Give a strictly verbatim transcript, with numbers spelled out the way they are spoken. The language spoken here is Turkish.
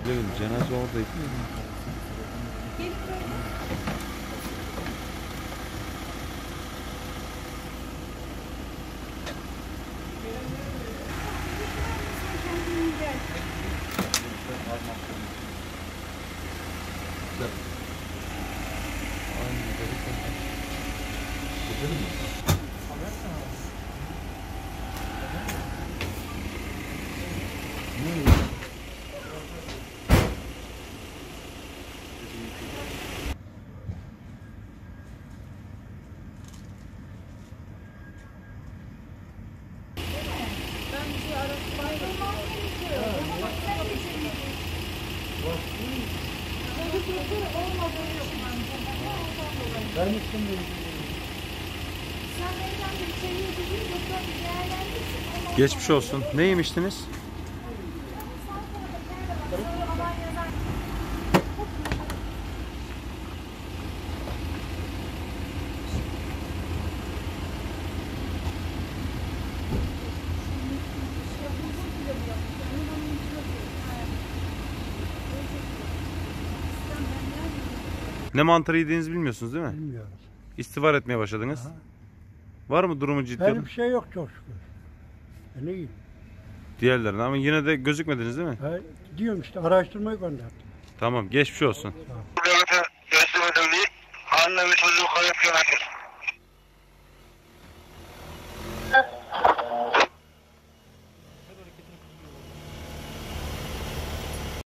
Bilemedim, cenaze oradaydı. Gelin böyle. Kendin gel. Ben bir şey araştırmayı Ben istemiyorum. Sen benden bir içeriye gidin, doktor bir değerlendirsin. Geçmiş olsun. Ne yemiştiniz? Ne mantarı yediğinizi bilmiyorsunuz değil mi? Bilmiyorum. İstihbar etmeye başladınız. Aha. Var mı durumu ciddi? Benim bir şey yok çok şükür. Ben iyiyim. Diğerlerine ama yine de gözükmediniz değil mi? Ben diyorum işte araştırmayı gönderdim. Tamam, geçmiş olsun. Devlete teslim edildi. Anne ve çocuğu kayıp yönetir.